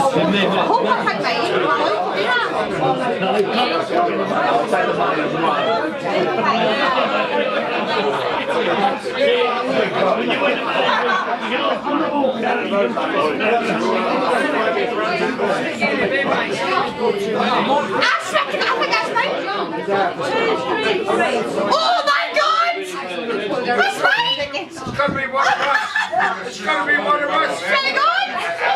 Oh my God! That's right! It's going to be one of us! It's going to be one of us! Very good!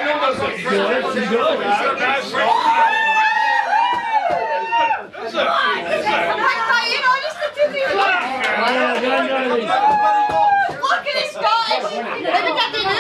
Look at his Scottish! Let me get the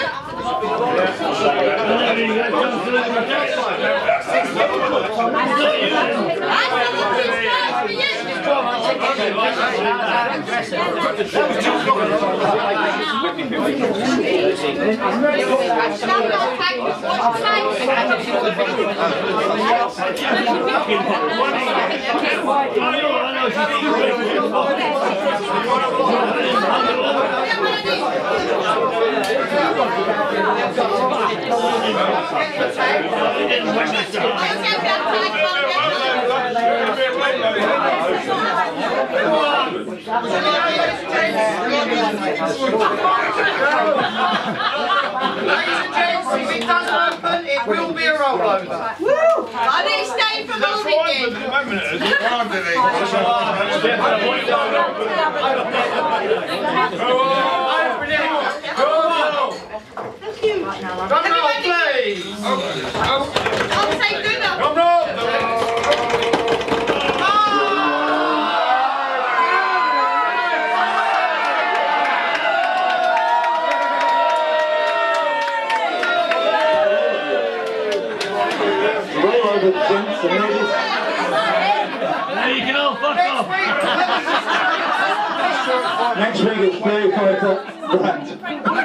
It will be a rollover. Woo! Are they staying for the weekend? Thank you. Drum roll, please. I'll say good enough. Drum roll. Now you can all fuck off. Next week it's 35 grand.